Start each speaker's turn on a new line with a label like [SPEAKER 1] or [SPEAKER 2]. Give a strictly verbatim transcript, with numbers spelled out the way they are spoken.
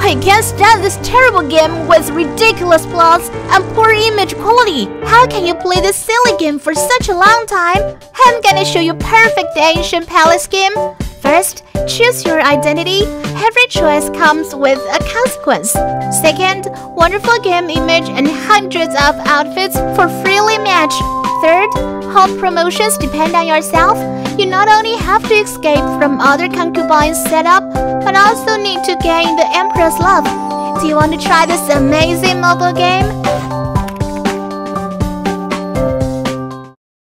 [SPEAKER 1] I can't stand this terrible game with ridiculous plots and poor image quality. How can you play this silly game for such a long time? I'm gonna show you perfect ancient palace game. First, choose your identity. Every choice comes with a consequence. Second, wonderful game image and hundreds of outfits for freely match. Third, hot promotions depend on yourself. You not only have to escape from other concubines' setup, but also need to gain the Emperor's love. Do you want to try this amazing mobile game?